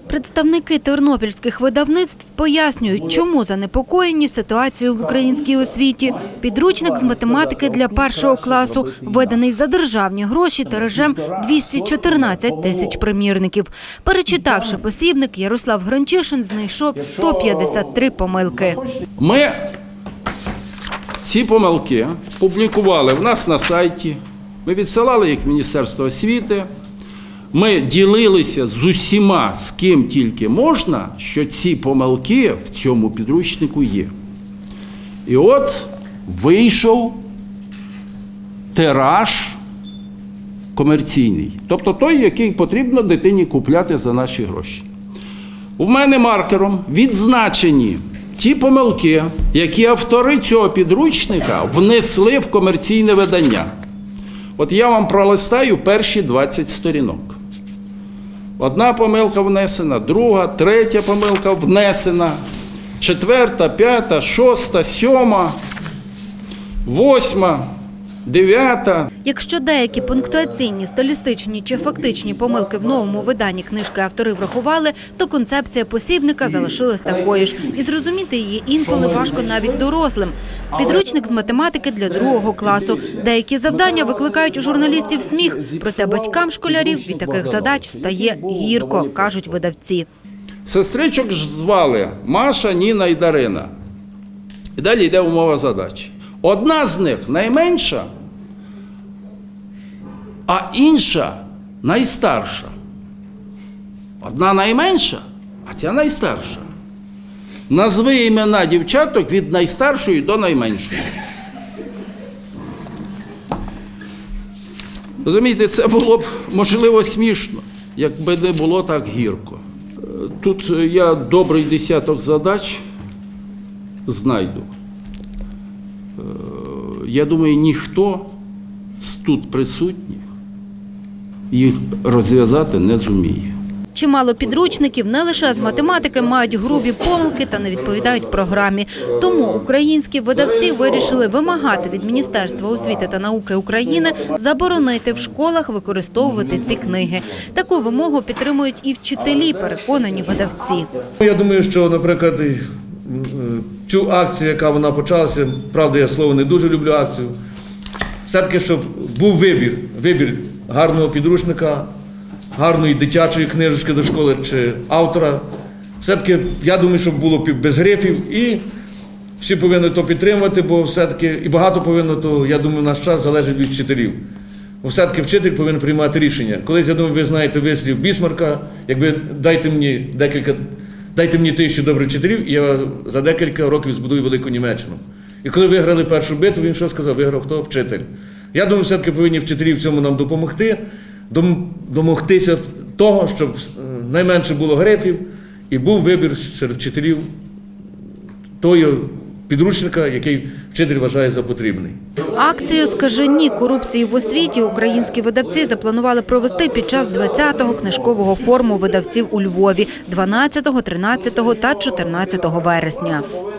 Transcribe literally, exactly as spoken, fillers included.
Представники тернопільських видавництв пояснюють, чому занепокоєні ситуацією в українській освіті. Підручник з математики для першого класу виданий за державні гроші тиражем двісті чотирнадцять тисяч примірників. Перечитавши посібник, Ярослав Гранчишин знайшов сто п'ятдесят три помилки. Ми ці помилки публікували в нас на сайті, ми відсилали їх в Міністерство освіти. Ми ділилися з усіма, з ким тільки можна, що ці помилки в цьому підручнику є. І от вийшов тираж комерційний, тобто той, який потрібно дитині купляти за наші гроші. У мене маркером відзначені ті помилки, які автори цього підручника внесли в комерційне видання. От я вам пролистаю перші двадцять сторінок. Одна помилка внесена, друга, третя помилка внесена, четверта, п'ята, шоста, сьома, восьма, дев'ята. Якщо деякі пунктуаційні, стилістичні чи фактичні помилки в новому виданні книжки автори врахували, то концепція посібника залишилась такою ж. І зрозуміти її інколи важко навіть дорослим. Підручник з математики для другого класу. Деякі завдання викликають у журналістів сміх, проте батькам школярів від таких задач стає гірко, кажуть видавці. Сестричок ж звали Маша, Ніна і Дарина. І далі йде умова задачі. Одна з них найменша, а інша найстарша. Одна найменша, а ця найстарша. Назви імена дівчаток від найстаршої до найменшої. Розумієте, це було б, можливо, смішно, якби не було так гірко. Тут я добрий десяток задач знайду. Я думаю, ніхто з тут присутніх їх розв'язати не зуміє. Чимало підручників не лише з математики мають грубі помилки та не відповідають програмі. Тому українські видавці вирішили вимагати від Міністерства освіти та науки України заборонити в школах використовувати ці книги. Таку вимогу підтримують і вчителі, переконані видавці. Я думаю, що, наприклад, цю акцію, яка вона почалася, правда, я слово не дуже люблю акцію, все-таки, щоб був вибір, вибір гарного підручника, гарної дитячої книжечки до школи чи автора. Все-таки, я думаю, щоб було без грифів і всі повинні то підтримувати, бо все-таки і багато повинно, то, я думаю, наш час залежить від вчителів. Бо все-таки вчитель повинен приймати рішення. Колись, я думаю, ви знаєте вислів Бісмарка, якби дайте мені декілька Дайте мені тисячу добрих вчителів, і я за декілька років збудую велику Німеччину. І коли виграли першу битву, він що сказав? Виграв хто? Вчитель. Я думаю, все-таки повинні вчителі в цьому нам допомогти, домогтися того, щоб найменше було грифів і був вибір серед вчителів того підручника, який вчитель вважає за потрібний. Акцію «Скажи ні корупції в освіті» українські видавці запланували провести під час двадцятого книжкового форуму видавців у Львові дванадцятого, тринадцятого та чотирнадцятого вересня.